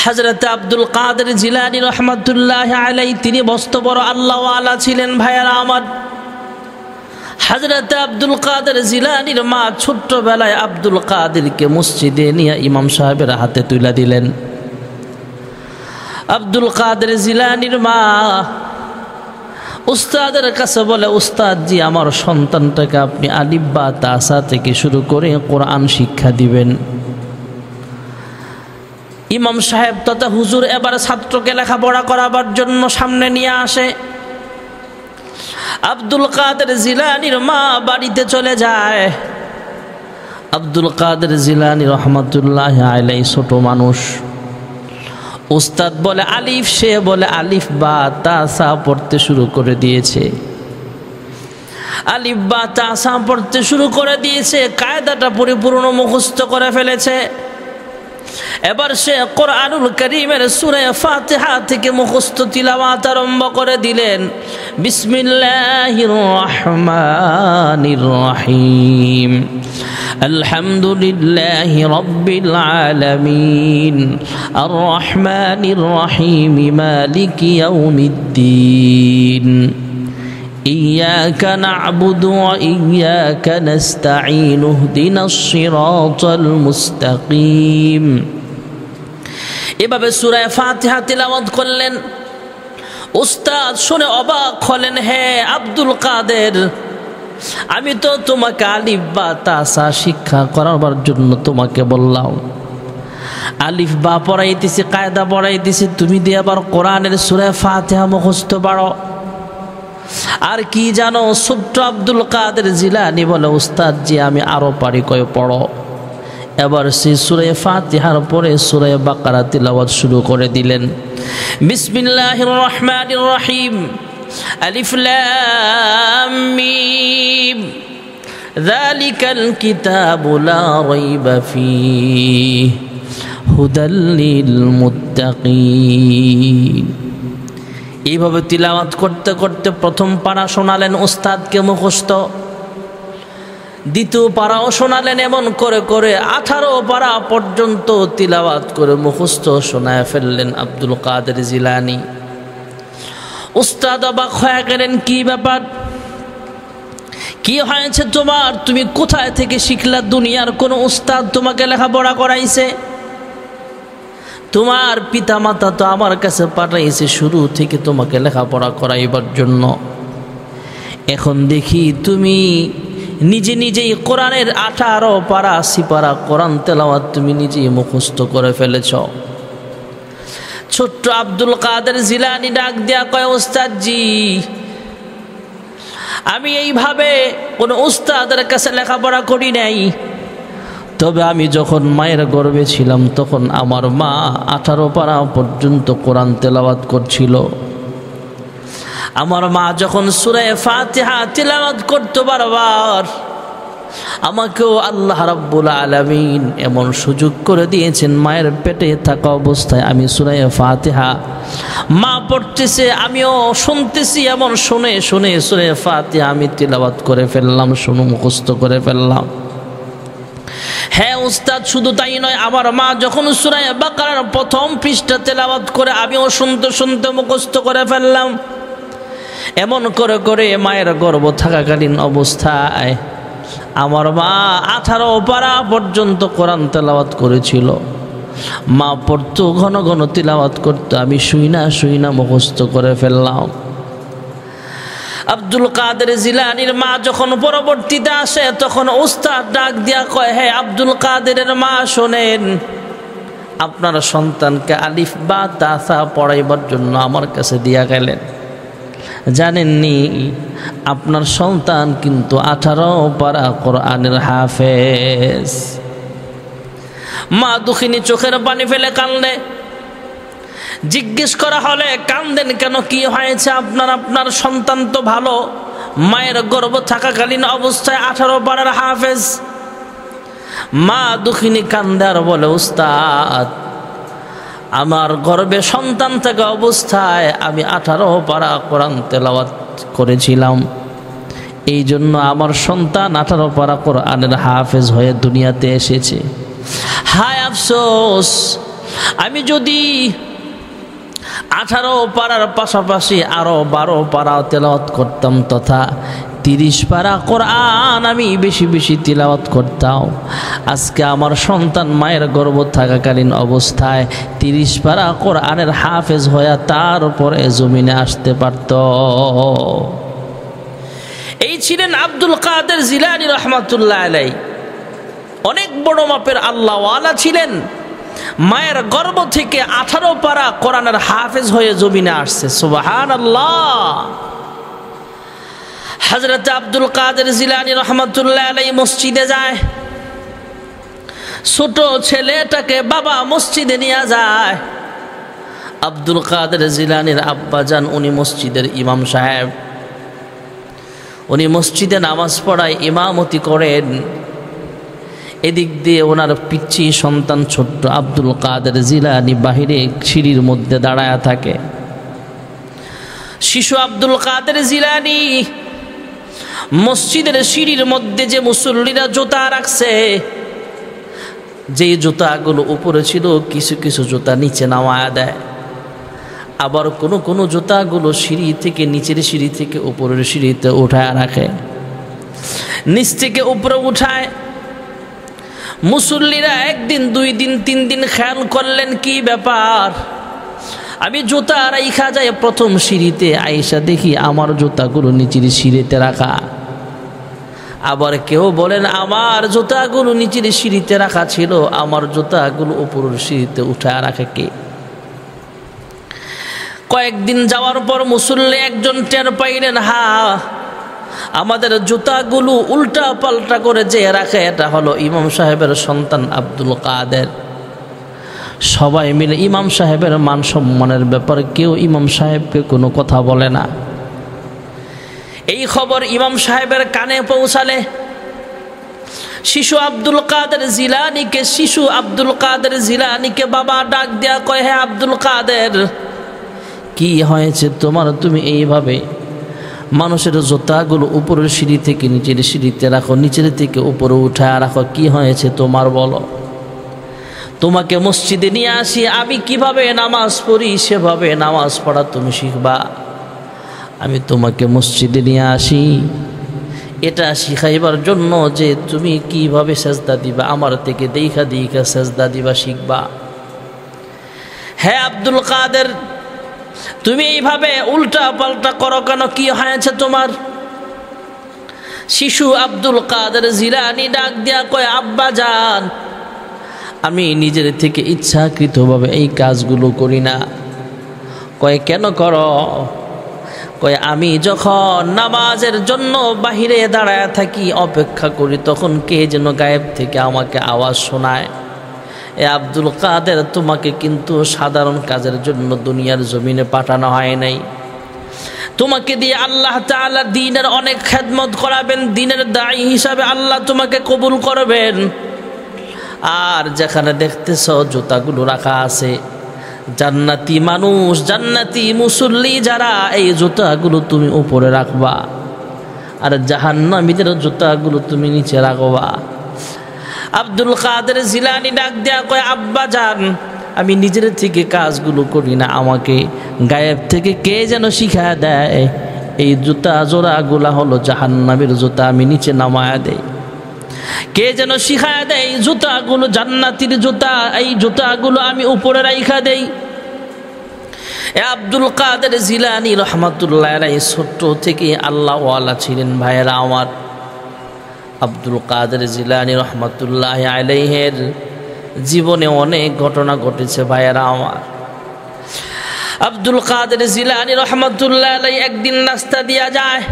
হযরত আব্দুল কাদের জিলানী রহমাতুল্লাহ আলাইহি তিনি মস্ত বড় আল্লাহওয়ালা ছিলেন। ভাইয়েরা আমার, হযরত আব্দুল কাদের জিলানীর মা ছোট্টবেলায় আব্দুল কাদেরকে মসজিদে নিয়ে ইমাম সাহেবের হাতে তুলে দিলেন। আব্দুল কাদের জিলানীর মা উস্তাদের কাছে বলে, উস্তাদ জি, আমার সন্তানটাকে আপনি আলিফ বা তাসা থেকে শুরু করে কোরআন শিক্ষা দিবেন। ইমাম সাহেব তথা হুজুর এবার ছাত্রকে লেখাপড়া করাবার জন্য সামনে নিয়ে আসে। আব্দুল কাদের জিলানীর মা বাড়িতে চলে যায়। আব্দুল কাদের জিলানী রহমাতুল্লাহ আলাইহি ছোট মানুষ। উস্তাদ বলে আলিফ, সে বলে আলিফ বা তাসা পড়তে শুরু করে দিয়েছে। আলিফ বা তাসা পড়তে শুরু করে দিয়েছে, কায়দাটা পরিপূর্ণ মুখস্থ করে ফেলেছে। এবার সে কোরআনুল কারীমের সূরা ফাতিহা থেকে মুখস্থ তিলাওয়াত আরম্ভ করে দিলেন। বিসমিল্লাহির রহমানির রহিম, আলহামদুলিল্লাহি রাব্বিল আলামিন, আর রহমানির রহিম, মালিকি ইয়াউমিদ্দিন, ইয়্যাকা না'বুদু ওয়া ইয়্যাকা নাস্তাঈন, ইহদিনাস সিরাতাল মুস্তাকিম। এভাবে সূরা ফাতিহা তিলাওয়াত করলেন। উস্তাদ শুনে অবাক হলেন, হে আব্দুল কাদের, আমি তো তোমাকে আলিফ বা তাসা শিক্ষা করাবার জন্য তোমাকে বললাম, আলিফ বা পড়াইতেছি, কায়দা পড়াইতেছি, তুমি দিয়ে আবার কোরআনের সূরা ফাতিহা মুখস্থ পারো। আর কি জানো? ছোট্ট আব্দুল কাদের জিলানী বলে, উস্তাদ জি, আমি আরো পারি, কয় পড়ো। এবার সে সূরা ফাতিহার পরে সূরা বাকারা তিলাওয়াত শুরু করে দিলেন। বিসমিল্লাহির রহমানির রহিম, আলিফ লাম মিম, যালিকাল কিতাবু লা রাইবা ফীহি, হুদাল লিল মুত্তাকিন। এইভাবে তিলাওয়াত করতে করতে প্রথম পারা শোনালেন উস্তাদকে মুখস্থ, দ্বিতীয় পারাও শোনালেন। এমন করে করে 18 পারা পর্যন্ত তিলাওয়াত করে মুখস্থ শোনায় ফেললেন আব্দুল কাদের জিলানী। উস্তাদ অবাক হয়ে গেলেন, কি ব্যাপার, কি হয়েছে তোমার? তুমি কোথায় থেকে শিখলা? দুনিয়ার কোন উস্তাদ তোমাকে লেখাপড়া করাইছে? তোমার পিতা মাতা তো আমার কাছে পাঠাইছে শুরু থেকে তোমাকে লেখাপড়া করাইবার জন্য। এখন দেখি তুমি নিজে নিজেই কোরআনের 18 পারা 80 পারা কোরআন তেলাওয়াত তুমি নিজেই মুখস্থ করে ফেলেছ। ছোট্ট আব্দুল কাদের জিলানী ডাক দিয়া কয়, উস্তাদ জি, আমি এইভাবে কোনো উস্তাদের কাছে লেখাপড়া করি নাই। তবে আমি যখন মায়ের গর্ভে ছিলাম তখন আমার মা 18 পারা পর্যন্ত কোরআন তেলাওয়াত করছিল। আমার মা যখন সূরা ফাতিহা তিলাওয়াত করতে বারবার, আমাকেও আল্লাহ রাব্বুল আলামিন এমন সুযোগ করে দিয়েছেন, মায়ের পেটে থাকা অবস্থায় আমি সূরা ফাতিহা মা পড়তেছে, আমিও শুনতেছি। এমন শুনে শুনে সূরা ফাতিহা আমি তিলাওয়াত করে ফেললাম, শুনে মুখস্থ করে ফেললাম। হ্যাঁ উস্তাদ, শুধু তাই নয়, আমার মা যখন সূরা বাকারার প্রথম পৃষ্ঠা তেলাওয়াত করে আমিও শুনতে শুনতে মুখস্থ করে ফেললাম। এমন করে করে মায়ের গর্ভ থাকাকালীন অবস্থায় আমার মা 18 পারা পর্যন্ত কোরআন তেলাওয়াত করেছিল। মা পড়তো, ঘন ঘন তিলাওয়াত করতো, আমি শুইনা শুইনা মুখস্থ করে ফেললাম। আব্দুল কাদের জিলানীর মা যখন পরবর্তীতে আসে তখন উস্তাদ ডাক দিয়া কয়, হে আব্দুল কাদেরের মা, শোনেন, আপনার সন্তানকে আলিফ বা তাসা পড়াইবার জন্য আমার কাছে দিয়া গেলেন। জানেননি আপনার সন্তান কিন্তু 18 পারা কোরআনের হাফেজ। মা দুঃখিনী চোখের পানি ফেলে কান্দে। জিজ্ঞেস করা হলে, কান্দেন কেন, কি হয়েছে আপনার? আপনার সন্তান তো ভালো, মায়ের গর্ভ থাকাকালীন অবস্থায় 18 পারার হাফেজ। মা দুঃখিনী কান্দে আর বলে, উস্তাদ, আমার গর্ভে সন্তান থাকা অবস্থায় আমি 18 পারা কোরআন তেলাওয়াত করেছিলাম, এই জন্য আমার সন্তান 18 পারা কোরআনের হাফেজ হয়ে দুনিয়াতে এসেছে। হায় আফসোস, আমি যদি 18 পারার পাশাপাশি আরো 12 পারা তেলাওয়াত করতাম তথা 30 পারা কোরআন আমি বেশি বেশি তিলাওয়াত করতাম, আজকে আমার সন্তান মায়ের গর্ভ থাকাকালীন অবস্থায় 30 পারা কোরআনের হাফেজ হয়ে তারপরে জমিনে আসতে পারত। এই ছিলেন আব্দুল কাদের জিলানী রহমাতুল্লাহ আলাইহি। অনেক বড় মাপের আল্লাহওয়ালা ছিলেন। মায়ের গর্ভ থেকে 18 পারা কোরআনের হাফেজ হয়ে জমিনে আসছে। সুবহানাল্লাহ। হযরত আব্দুল কাদের জিলানী রহমাতুল্লাহ আলাইহি মসজিদে যায়, ছোট ছেলেটাকে বাবা মসজিদে নিয়ে যায়। আব্দুল কাদের জিলানীর আব্বাজান উনি মসজিদের ইমাম সাহেব, উনি মসজিদে নামাজ পড়ায় ইমামতি করেন। এদিক দিয়ে ওনার পিচ্ছি সন্তান ছোট্ট আব্দুল কাদের জিলানী বাহিরে সিঁড়ির মধ্যে দাঁড়ায় থাকে। শিশু আব্দুল কাদের জিলানী মসজিদের সিঁড়ির মধ্যে যে মুসল্লিরা জুতা রাখছে, যে জুতাগুলো উপরে ছিল কিছু কিছু জুতা নিচে নামায়া দেয়, আবার কোনো কোনো জুতাগুলো সিঁড়ি থেকে নিচের সিঁড়ি থেকে উপরের সিঁড়িতে উঠায় রাখে, নিচ থেকে উপরে উঠায়। মুসল্লিরা একদিন 2 দিন 3 দিন খেয়াল করলেন কি ব্যাপার, আমি জুতা রাইখা যায় প্রথম সিঁড়িতে, আয়েশা দেখি আমার জুতাগুলো নিচের সিঁড়িতে রাখা। আবার কেউ বলেন আমার জুতাগুলো নিচের সিঁড়িতে রাখা ছিল, আমার জুতাগুলো উপরের সিঁড়িতে উঠায় রাখে কে? কয়েকদিন যাওয়ার পর মুসল্লি একজন টের পাইলেন, হা আমাদের জুতাগুলো উল্টা পাল্টা করে যে রাখে এটা হলো ইমাম সাহেবের সন্তান আব্দুল কাদের। সবাই মিলে ইমাম সাহেবের মান সম্মানের ব্যাপারে কেউ ইমাম সাহেবকে কোনো কথা বলে না। এই খবর ইমাম সাহেবের কানে পৌঁছালে শিশু আব্দুল কাদের জিলানীকে বাবা ডাক দেয়া কয়, হে আব্দুল কাদের, কি হয়েছে তোমার? তুমি এইভাবে মানুষের জুতাগুলো উপরের সিঁড়ি থেকে নিচের সিঁড়িতে রাখো, নিচের থেকে উপরে উঠায় রাখো, কি হয়েছে তোমার বলো? তোমাকে মসজিদে নিয়ে আসি, আমি কিভাবে নামাজ পড়ি সেভাবে নামাজ পড়া তুমি শিখবা। আমি তোমাকে মসজিদে নিয়ে আসি এটা শিখাইবার জন্য যে তুমি কিভাবে সেজদা দিবা, আমার থেকে দেখা দেখা সেজদা দিবা শিখবা। হে আব্দুল কাদের, তুমি এইভাবে উল্টা পাল্টা করো কেন? কি হয়েছে তোমার? শিশু আব্দুল কাদের জিলানী ডাক দিয়া কয়, আব্বা জান, আমি নিজের থেকে ইচ্ছাকৃতভাবে এই কাজগুলো করি না। কয় কেন করো? কয় আমি যখন নামাজের জন্য বাহিরে দাঁড়ায় থাকি অপেক্ষা করি, তখন কে যেন গায়েব থেকে আমাকে আওয়াজ শোনায়। এ আব্দুল কাদের, তোমাকে কিন্তু সাধারণ কাজের জন্য দুনিয়ার জমিনে পাঠানো হয় নাই। তোমাকে দিয়ে আল্লাহ তাআলা দ্বীনের অনেক খেদমত করাবেন, দ্বীনের দায়ী হিসাবে আল্লাহ তোমাকে কবুল করবেন। আর যেখানে দেখতেছ জুতাগুলো রাখা আছে, জান্নাতি মানুষ, জান্নাতি মুসল্লি যারা, এই জুতাগুলো তুমি উপরে রাখবা, আর জাহান্নামীদের জুতাগুলো তুমি নিচে রাখবা। আব্দুল কাদের জিলানী ডাক দেয়া কয়, আব্বা জান, আমি নিজের থেকে কাজগুলো করি না, আমাকে গায়েব থেকে কে যেন শিখায় দেয়। এই জুতা জোড়াগুলা হলো জাহান্নামীর জুতা, আমি নিচে নামায়া দেই। কে যেন শিখায় দেয় এই জুতাগুলো জান্নাতীর জুতা, এই জুতাগুলো আমি উপরে রাইখা দেই। এ আব্দুল কাদের জিলানী রহমাতুল্লাহ আলাইহি ছোট্ট থেকে আল্লাহওয়ালা ছিলেন। ভাইয়েরা আমার, আব্দুল কাদের জিলানী রহমাতুল্লাহ আলাইহির জীবনে অনেক ঘটনা ঘটেছে। ভাইয়েরা আমার, আব্দুল কাদের জিলানী রহমাতুল্লাহ আলাইহি একদিন রাস্তা দিয়া যায়,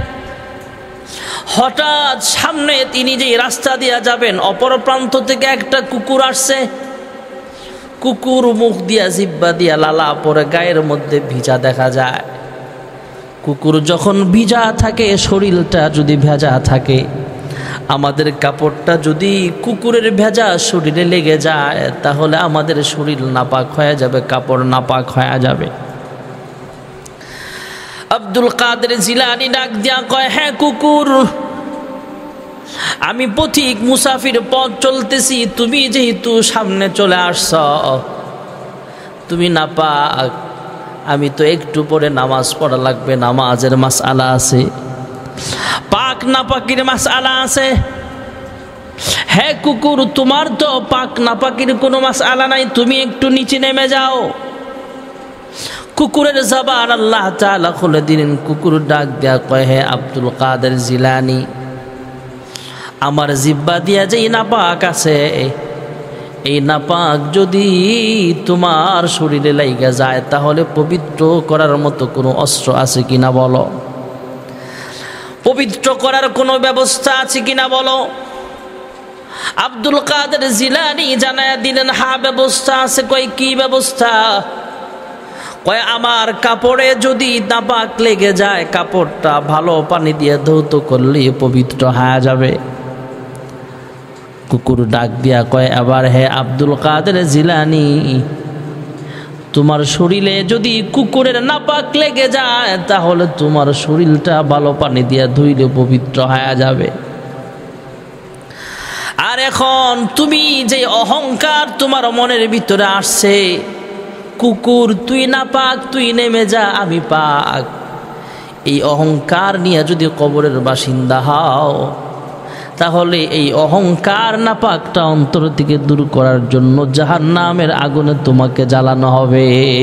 হঠাৎ সামনে তিনি যে রাস্তা দিয়া যাবেন অপর প্রান্ত থেকে একটা কুকুর আসছে। কুকুর মুখ দিয়া জিব্বা দিয়া লালা পরে গায়ের মধ্যে ভিজা দেখা যায়। কুকুর যখন ভিজা থাকে, শরীরটা যদি ভেজা থাকে, আমাদের কাপড়টা যদি কুকুরের ভেজা শরীরে লেগে যায়, তাহলে আমাদের শরীর নাপাক হয়ে যাবে, কাপড় নাপাক হয়ে যাবে। আব্দুল কাদের জিলানী ডাক দিয়া কয়, হ্যাঁ কুকুর, আমি পথিক মুসাফির পথ চলতেছি, তুমি যেহেতু সামনে চলে আসছ, তুমি নাপাক, আমি তো একটু পরে নামাজ পড়া লাগবে, নামাজের মাসআলা আছে, পাক নাপাকির মাসআলা আছে। হ্যাঁ কুকুর, তোমার তো পাক নাপাকির কোনো মাসআলা নাই, তুমি একটু নিচে নেমে যাও। কুকুরের জবান আল্লাহ তাআলা খুলে দিলেন। কুকুর ডাক দেয়া কয়, হে আব্দুল কাদের জিলানী, আমার জিহ্বা দিয়া যে নাপাক আছে, এই নাপাক যদি তোমার শরীরে লাইগা যায় তাহলে পবিত্র করার মতো কোনো অস্ত্র আছে কিনা বলো, পবিত্র করার কোনো ব্যবস্থা আছে কিনা বলো। আব্দুল কাদের জিলানী জানায়া দিলেন, হ্যাঁ ব্যবস্থা আছে। কয় কি ব্যবস্থা? কয় আমার কাপড়ে যদি নাপাক লেগে যায়, কাপড়টা ভালো পানি দিয়ে ধৌত করলে পবিত্র হয়ে যাবে। কুকুর ডাক দিয়া কয় আবার, হে আব্দুল কাদের জিলানী, তোমার শরীরে যদি কুকুরের নাপাক লেগে যায় তাহলে তোমার শরীরটা ভালো পানি দিয়ে ধুইলে পবিত্র হয়ে যাবে। আর এখন তুমি যে অহংকার তোমার মনের ভিতরে আসছে, কুকুর তুই নাপাক, তুই নেমে যা, আমি পাক, এই অহংকার নিয়ে যদি কবরের বাসিন্দা হও তাহলে এই অহংকার নাপাকটা অন্তর থেকে দূর করার জন্য জাহান্নামের আগুনে তোমাকে জ্বালানো হবে।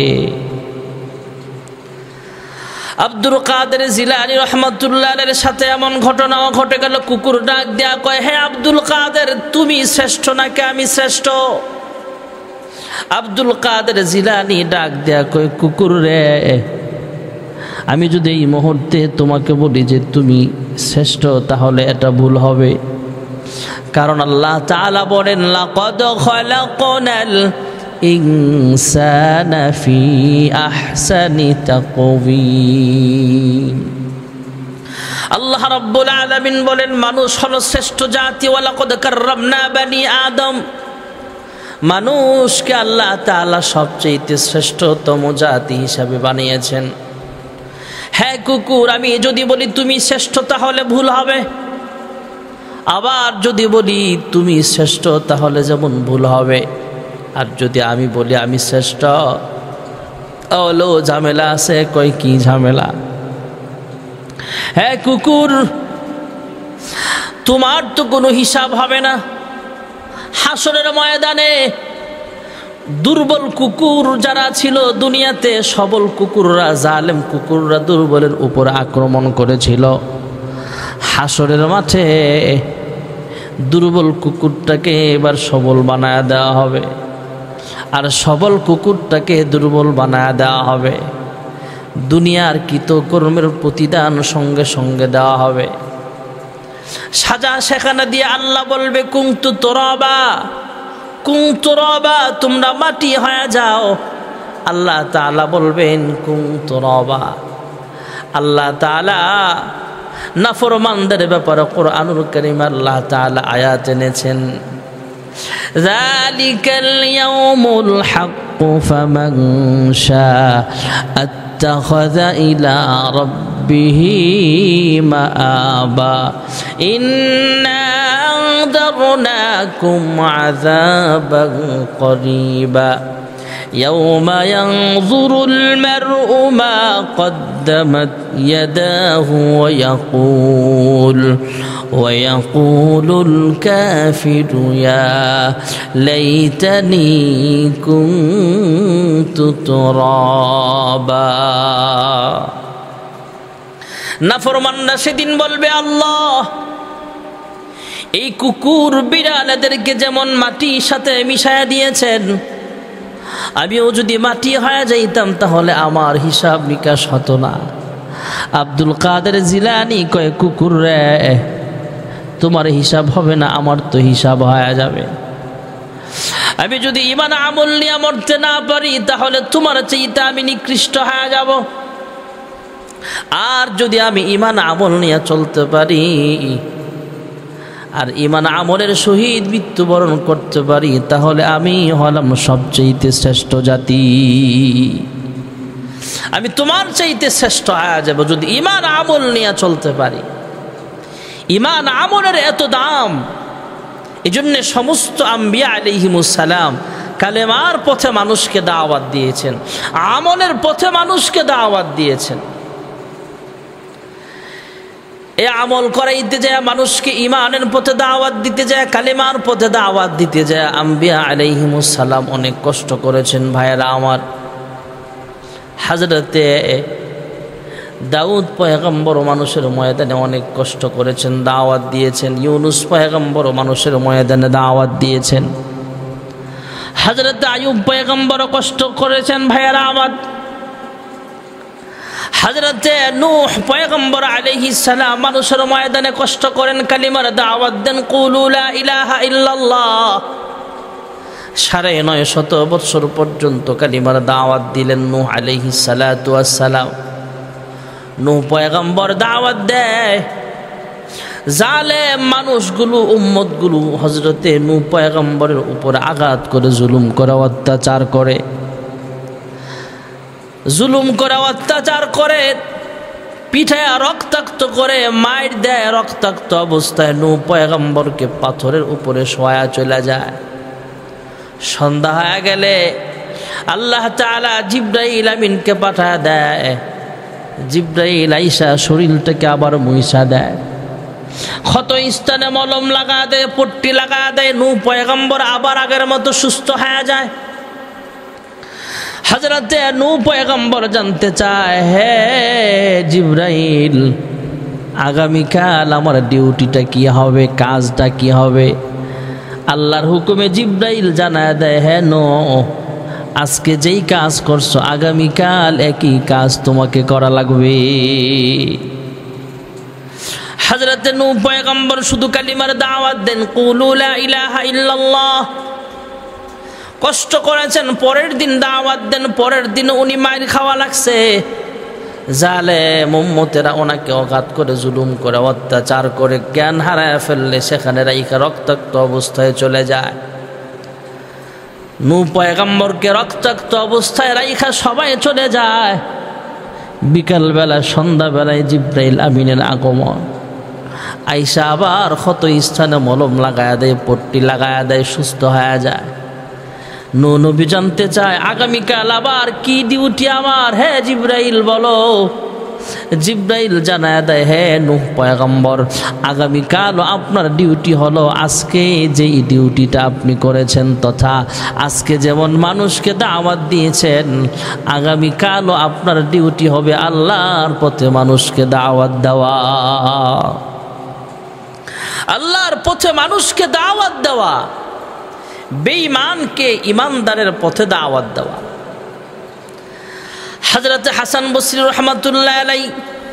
আব্দুল কাদের জিলানী রাহমাতুল্লাহ আলাইহির সাথে এমন ঘটনাও ঘটে গেল। কুকুর ডাক দেয়া কয়, হে আব্দুল কাদের, তুমি শ্রেষ্ঠ নাকি আমি শ্রেষ্ঠ? আব্দুল কাদের জিলানী ডাক দেয়া কয়, কুকুর রে, আমি যদি এই মুহূর্তে তোমাকে বলি যে তুমি শ্রেষ্ঠ তাহলে এটা ভুল হবে। কারণ আল্লাহ তাআলা বলেন, লাকাদ খালাকনাল ইনসানা ফি আহসানি তাকওয়িম। আল্লাহ রাব্বুল আলামিন বলেন, মানুষ হলো শ্রেষ্ঠ জাতি। ওয়ালাকাদ কাররামনা বানি আদম, মানুষকে আল্লাহ তাআলা সবচেয়ে শ্রেষ্ঠতম জাতি হিসাবে বানিয়েছেন। হ্যাঁ কুকুর, আমি যদি বলি তুমি শ্রেষ্ঠ তাহলে ভুল হবে, আবার যদি বলি তুমি শ্রেষ্ঠ তাহলে যেমন ভুল হবে। আর যদি আমি বলি আমি শ্রেষ্ঠ, তাহলেও ঝামেলা আছে। কই কি ঝামেলা? হ্যাঁ কুকুর, তোমার তো কোনো হিসাব হবে না। হাসরের ময়দানে দুর্বল কুকুর যারা ছিল দুনিয়াতে, সবল কুকুররা, জালেম কুকুররা দুর্বলের উপর আক্রমণ করেছিল। হাসরের মাঠে দুর্বল কুকুরটাকে এবার সবল বানায় দেওয়া হবে, আর সবল কুকুরটাকে দুর্বল বানায় দেওয়া হবে। দুনিয়ার কৃতকর্মের প্রতিদান সঙ্গে সঙ্গে দেওয়া হবে। সাজা সেখানে দিয়ে আল্লাহ বলবে, কুনতু তুরাবা, কুনতু তুরাবা, তোমরা মাটি হয়ে যাও। আল্লাহ তাআলা বলবেন কুনতু তুরাবা। আল্লাহ তাআলা নাফরমানদের ব্যাপারে কোরআনুল কারীম আল্লাহ তাআলা আয়াত এনেছেন, যালিকাল ইয়াউমুল হাক্কু ফামান শাআ আত্তাখাযা ইলা রাব্বিহি মাআবা ইন্না আনযারনাকুম আযাবান করিবা يوم ينظر المرء ما قدمت يداه ويقول الكافر يا ليتني كنت ترابا। নাফরমানরা সেদিন বলবে, আল্লাহ, এই কুকুর বিড়ালদেরকে যেমন মাটির সাথে মিশায়া দিয়েছেন, আমিও যদি মাটি হয়ে যাইতাম তাহলে আমার হিসাব নিকাশ হতো না। আব্দুল কাদের জিলানী কয়, কুকুর রে, তোমার হিসাব হবে না, আমার তো হিসাব হয়ে যাবে। আমি যদি ঈমান আমল নিয়ে মরতে না পারি তাহলে তোমার চাইতে আমি নিকৃষ্ট হয়ে যাব। আর যদি আমি ঈমান আমল নিয়ে চলতে পারি আর ঈমান আমলের সহিত মৃত্যুবরণ করতে পারি তাহলে আমি হলাম সবচেয়ে শ্রেষ্ঠ জাতি। আমি তোমার চাইতে শ্রেষ্ঠ হয়ে যাব যদি ঈমান আমল নিয়ে চলতে পারি। ঈমান আমলের এত দাম, এজন্য সমস্ত আম্বিয়া আলাইহিমুস সালাম কালেমার পথে মানুষকে দাওয়াত দিয়েছেন, আমলের পথে মানুষকে দাওয়াত দিয়েছেন। এই আমল করাইতে যায়, মানুষকে ঈমানের পথে দাওয়াত দিতে যায়, কালেমার পথে দাওয়াত দিতে যায়। আম্বিয়া আলাইহিমুস সালাম অনেক কষ্ট করেছেন ভাইয়েরা আমার। হযরতে দাউদ পয়গম্বর মানুষের ময়দানে অনেক কষ্ট করেছেন, দাওয়াত দিয়েছেন। ইউনুস পয়গম্বর মানুষের ময়দানে দাওয়াত দিয়েছেন। হযরত আইয়ুব পয়গম্বর কষ্ট করেছেন ভাইয়েরা আমার। হযরতে নূহ পয়গম্বর আলাইহিস সালাম মানুষের ময়দানে কষ্ট করেন, কালিমার দাওয়াত দেন, কুলু লা ইলাহা ইল্লাল্লাহ। ৯৫০ বছর পর্যন্ত কালিমার দাওয়াত দিলেন নূহ আলাইহিস সালাতু ওয়াস সালাম। নূহ পয়গম্বর দাওয়াত দেয়, জালেম মানুষগুলো, উম্মতগুলো হযরতে নূহ পয়গম্বরের উপর আঘাত করে, জুলুম করে, অত্যাচার করে, অত্যাচার করে, পিঠায় রক্তাক্ত করে, মাইর দেয়। রক্তাক্ত অবস্থায় নূহ পয়গম্বরকে পাথরের উপরে শোয়া চলে যায়। সন্ধ্যা হয়ে গেলে আল্লাহ তাআলা জিবরাইল আমিনকে পাঠায় দেয়। জিবরাইল আইসা শরীরটাকে আবার মুইসা দেয়, ক্ষত স্থানে মলম লাগা দেয়, পট্টি লাগা দেয়। নূহ পয়গম্বর আবার আগের মতো সুস্থ হয়ে যায়। হযরতে নূহ পয়গম্বর জানতে চায়, হে জিবরাইল, আগামীকাল আমার ডিউটিটা কি হবে, কাজটা কি হবে? আল্লাহর হুকুমে জিবরাইল জানায় দেয়, হে নূহ, আজকে যেই কাজ করছো আগামীকাল একই কাজ তোমাকে করা লাগবে। হযরতে নূহ পয়গম্বর শুধু কালিমার দাওয়াত দেন, কুলু লা ইলাহা ইল্লাল্লাহ। কষ্ট করেছেন, পরের দিন দাওয়াত দেন, পরের দিন উনি মাইর খাওয়া লাগছে। জালেম উম্মতেরা ওনাকে আঘাত করে, জুলুম করে, অত্যাচার করে, জ্ঞান হারায় ফেললে সেখানে রাইখা রক্তাক্ত অবস্থায় চলে যায়। নূহ পয়গম্বরকে রক্তাক্ত অবস্থায় রাইখা সবাই চলে যায়। বিকালবেলা সন্ধ্যাবেলায় জিবরাইল আমিনের আগমন। আইসা আবার ক্ষত স্থানে মলম লাগায়া দেয়, পট্টি লাগায়া দেয়, সুস্থ হয়ে যায়। নূহ নবী জানতে চায়, আগামীকাল আবার কি ডিউটি আমার? হে জিবরাইল বলো। জিবরাইল জানায় দেয়, হে নূহ পয়গম্বর, আগামীকাল আপনার ডিউটি হলো আজকে যেই ডিউটিটা আপনি করেছেন, তথা আজকে যেমন মানুষকে দাওয়াত দিয়েছেন, আগামীকালও আপনার ডিউটি হবে আল্লাহর পথে মানুষকে দাওয়াত দেওয়া। আল্লাহর পথে মানুষকে দাওয়াত দেওয়া, বেঈমানকে ইমানদারের পথে দাওয়াত দেওয়া। হযরত হাসান বসরি রাহমাতুল্লাহ আলাইহি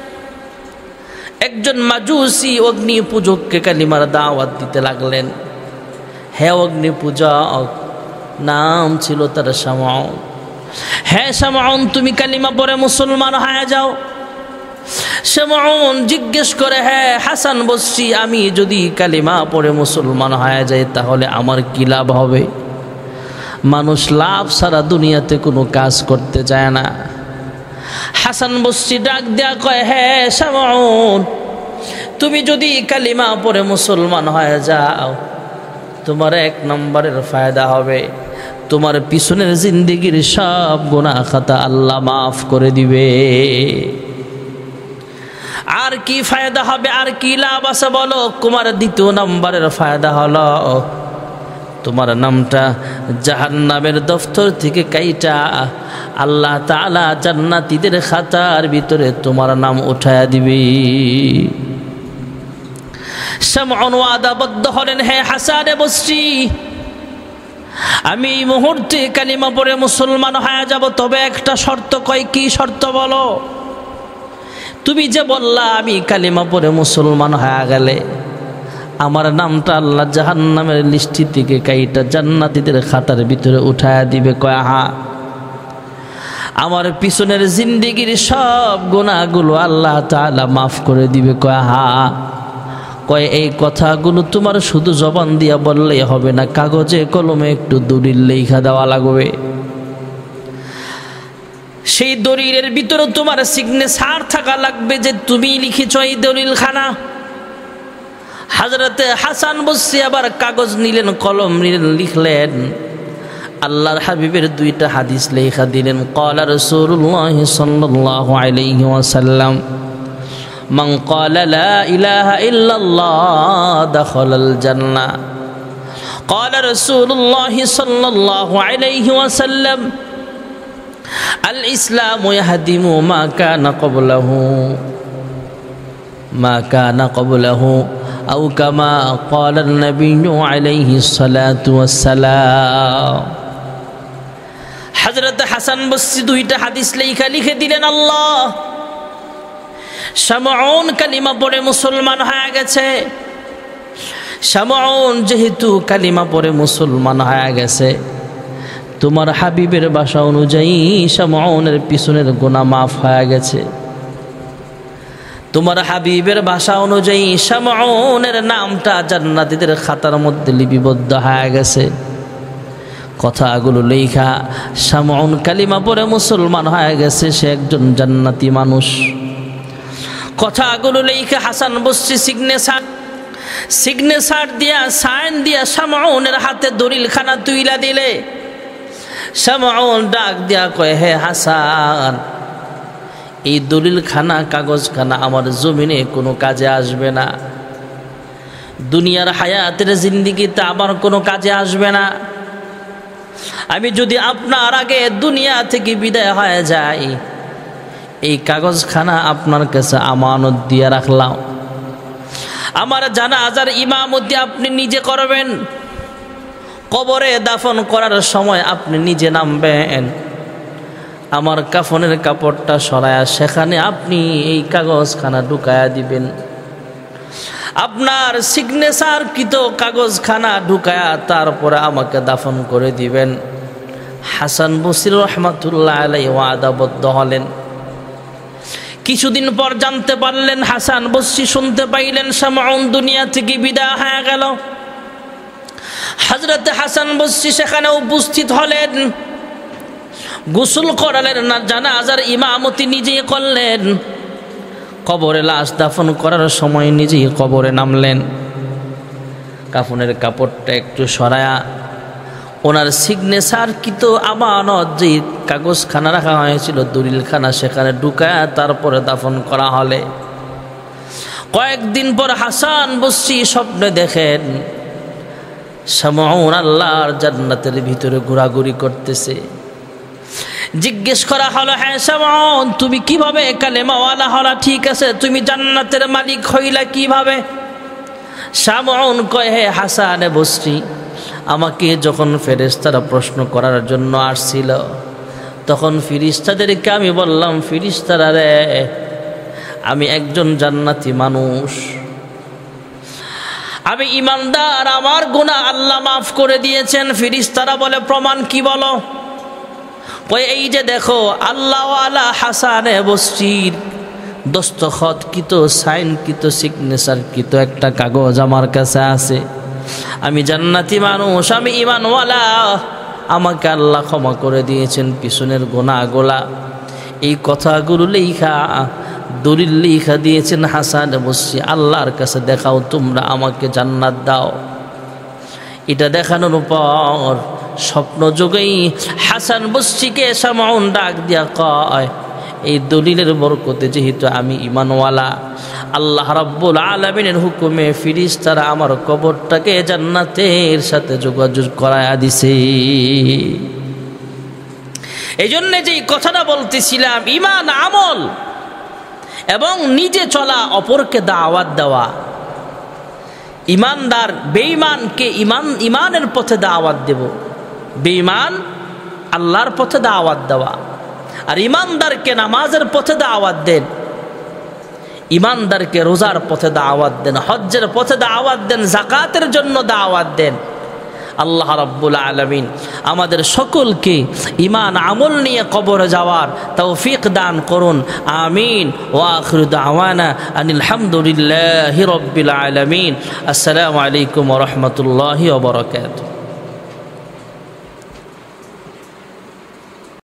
একজন মাজুসি অগ্নি পূজককে কালিমার দাওয়াত দিতে লাগলেন। হে অগ্নি পূজক, নাম ছিল তার শামউন। হে শামউন, তুমি কালিমা পড়ে মুসলমান হয়ে যাও। শামউন জিজ্ঞেস করে, হে হাসান বসরি, আমি যদি কালিমা পড়ে মুসলমান হয়ে যাই তাহলে আমার কি লাভ হবে? মানুষ লাভ ছাড়া দুনিয়াতে কোনো কাজ করতে চায় না। হাসান বসরি ডাক দেয়া কয়, হে শামউন, তুমি যদি কালিমা পড়ে মুসলমান হয়ে যাও, তোমার ১ নম্বরের ফায়দা হবে, তোমার পিছনের জিন্দেগির সব গুনাহ খাতা আল্লাহ মাফ করে দিবে। আর কি ফায়দা হবে, আর কি লাভ আছে বলো? তোমার ২য় নম্বরের ফায়দা হলো তোমার নামটা জাহান্নামের দফতর থেকে কাইটা আল্লাহ তাআলা জান্নাতীদের খাতার ভিতরে তোমার নাম উঠায়া দিবে। শামউন ওয়াদাবদ্ধ হলেন, হে হাসান বসরি, আমি এই মুহূর্তে কালিমা পড়ে মুসলমান হয়ে যাব, তবে একটা শর্ত। কয়, কি শর্ত বলো? তুমি যে বললা আমি কালিমা পড়ে মুসলমান হয়ে গেলে আমার নামটা আল্লাহ জাহান্নামের লিস্টি থেকে কাইটা জান্নাতীদের খাতার ভিতরে উঠায়া দিবে। কয়, হ্যাঁ। আমার পিছনের জিন্দেগির সব গুনাহগুলো আল্লাহ তাআলা মাফ করে দিবে। কয়, হ্যাঁ। কয়, এই কথাগুলো তোমার শুধু জবান দিয়া বললেই হবে না, কাগজে কলমে একটু দলিল লেখা দেওয়া লাগবে। সেই দলিলের ভিতরে তোমার সিগনেচার থাকা লাগবে যে তুমি লিখেছ এই দলিল খানা। হযরতে হাসান বসরি আবার কাগজ নিলেন, কলম নিলেন, লিখলেন, আল্লাহর হাবিবের দুইটা হাদিস লেখা দিলেন। ক্বালা রাসূলুল্লাহ সাল্লাল্লাহু আলাইহি ওয়াসাল্লাম মান ক্বালা লা ইলাহা ইল্লাল্লাহ দাখালাল জান্নাহ। ক্বালা রাসূলুল্লাহ সাল্লাল্লাহু আলাইহি ওয়াসাল্লাম আল ইসলামু ইয়াহদিমু মা কানা ক্বাবলাহু আও কামা ক্বালা আন-নাবিয়্যু আলাইহিস সালাতু ওয়াস সালাম। হযরত হাসান বসরি দুইটা হাদিস লিখে দিলেন। আল্লাহ, শামউন কালিমা পড়ে মুসলমান হয়ে গেছে। শামউন যেহেতু কালিমা পড়ে মুসলমান হয়ে গেছে, তোমার হাবিবের ভাষা অনুযায়ী শামউনের পিছনের গুনাহ মাফ হয়ে গেছে। তোমার হাবিবের ভাষা অনুযায়ী শামউনের নামটা জান্নাতীদের খাতার মধ্যে লিপিবদ্ধ হয়ে গেছে। কথাগুলো লেখা, শামউন কালিমা পড়ে মুসলমান হয়ে গেছে, সে একজন জান্নাতি মানুষ। কথাগুলো লেখা হাসান বসরি সিগনেচার দিয়া সাইন দিয়া শামউনের হাতে দলিলখানা তুইলা দিলে। শামউন ডাক দিয়া কয়, হে হাসান, এই দলিলখানা কাগজখানা আমার জমিনে কোনো কাজে আসবে না, দুনিয়ার হায়াতের জিন্দেগিতে আমার কোনো কাজে আসবে না। আমি যদি আপনার আগে দুনিয়া থেকে বিদায় হয়ে যাই, এই কাগজখানা আপনার কাছে আমানত দিয়ে রাখলাম। আমার জানাজার ইমামতি আপনি নিজে করবেন, কবরে দাফন করার সময় আপনি নিজে নামবেন, আমার কাফনের কাপড়টা সরায়া সেখানে আপনি এই কাগজখানা ঢুকায়া দিবেন। আপনার সিগনেচার কৃত কাগজখানা ঢুকায়া তারপরে আমাকে দাফন করে দিবেন। হাসান বসরি রহমাতুল্লাহ আলাইহি ওয়াদাবদ্ধ হলেন। কিছুদিন পর জানতে পারলেন, হাসান বসরি শুনতে পাইলেন শামউন দুনিয়া থেকে বিদায় হয়ে গেল। হযরত হাসান বসরি সেখানে উপস্থিত হলেন, গোসল করালেন না, জানাজার ইমামতি নিজেই করলেন। কবরে লাশ দাফন করার সময় নিজেই কবরে নামলেন। কাফনের কাপড়টা একটু সরায়া ওনার সিগনেচার কৃত আমানত যে কাগজখানা রাখা হয়েছিল, দলিলখানা, সেখানে ঢুকায়া তারপরে দাফন করা হলে। কয়েকদিন পর হাসান বসরি স্বপ্নে দেখেন শামউন আল্লাহর জান্নাতের ভিতরে ঘোরাঘুরি করতেছে। জিজ্ঞেস করা হলো, হ্যাঁ শামউন, তুমি কিভাবে কালেমাওয়ালা হলা? ঠিক আছে, তুমি জান্নাতের মালিক হইলা কিভাবে? শামউন কয়, হে হাসান বসরি, আমাকে যখন ফেরেশতারা প্রশ্ন করার জন্য আসছিল, তখন ফেরেশতাদেরকে আমি বললাম, ফেরেশতারা রে, আমি একজন জান্নাতি মানুষ, আমি ইমানদার, আমার গুনাহ আল্লাহ মাফ করে দিয়েছেন। ফেরেশতারা বলে, প্রমাণ কি বলো? কই, এই যে দেখো, আল্লাহওয়ালা হাসান বসরির দস্তখত কৃত, সাইন কৃত, সিগনেচার কৃত একটা কাগজ আমার কাছে আছে। আমি জান্নাতি মানুষ, আমি ঈমানওয়ালা, আমাকে আল্লাহ ক্ষমা করে দিয়েছেন পিছনের গুনাহগুলা। এই কথাগুলো লেখা, দলিল লেখা দিয়েছেন হাসান বসরি, আল্লাহর কাছে দেখাও, তোমরা আমাকে জান্নাত দাও। এটা দেখানোর পর স্বপ্ন যোগেই হাসান বসরিকে শামউন ডাক দিয়া কয়, এই দলিলের বরকতে যেহেতু আমি ঈমানওয়ালা, আল্লাহ রাব্বুল আলামিনের হুকুমে ফেরেশতারা আমার কবরটাকে জান্নাতের সাথে যোগাযোগ করায়া দিছে। এই জন্য যেই কথাটা বলতেছিলাম, ঈমান, আমল এবং নিজে চলা, অপরকে দাওয়াত দেওয়া। ঈমানদার বেঈমানকে ঈমানের পথে দাওয়াত দেব, বেঈমান আল্লাহর পথে দাওয়াত দেওয়া। আর ঈমানদারকে নামাজের পথে দাওয়াত দেন, ঈমানদারকে রোজার পথে দাওয়াত দেন, হজ্জের পথে দাওয়াত দেন, যাকাতের জন্য দাওয়াত দেন। আল্লাহ রাব্বুল আলামিন আমাদের সকলকে ঈমান আমল নিয়ে কবরে যাওয়ার তৌফিক দান করুন। আমিন। ওয়া আখিরু দাওয়ানা আনিল হামদুলিল্লাহি রাব্বিল আলামিন। আসসালামু আলাইকুম ওয়া রাহমাতুল্লাহি ওয়া বারাকাতুহু।